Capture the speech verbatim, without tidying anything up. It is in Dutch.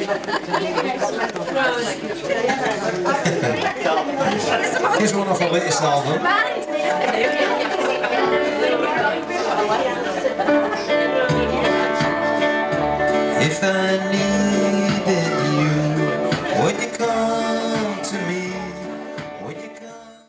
Here's one of our latest album. If I knew